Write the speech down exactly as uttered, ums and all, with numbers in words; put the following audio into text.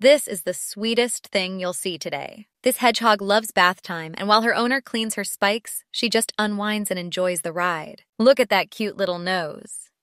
This is the sweetest thing you'll see today. This hedgehog loves bath time, and while her owner cleans her spikes, she just unwinds and enjoys the ride. Look at that cute little nose.